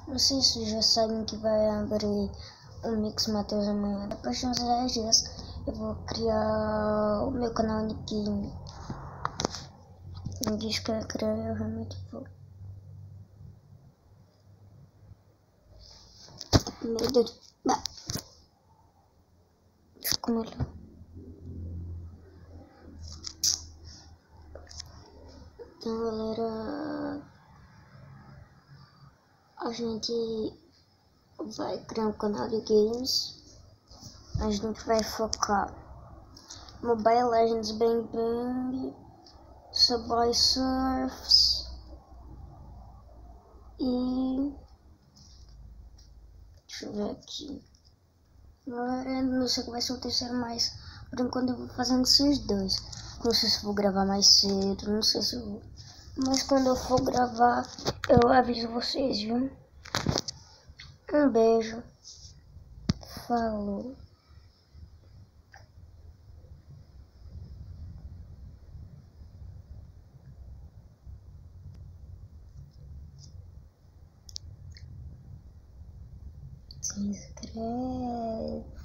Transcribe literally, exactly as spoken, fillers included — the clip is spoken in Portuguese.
Não sei se já sabem que vai abrir o Mix Mateus amanhã. Depois de uns dez dias eu vou criar o meu canal de game. Me diz que eu criar, eu realmente vou. Meu Deus. Bah. Ficou melhor. Então, galera, a gente vai criar um canal de games. A gente vai focar Mobile Legends, Bang Bang, Subway Surfs e deixa eu ver aqui. Eu não sei qual vai ser o terceiro, mas por enquanto eu vou fazendo esses dois. Não sei se vou gravar mais cedo, não sei se eu vou. Mas quando eu for gravar, eu aviso vocês, viu? Um beijo. Falou. Se inscreve.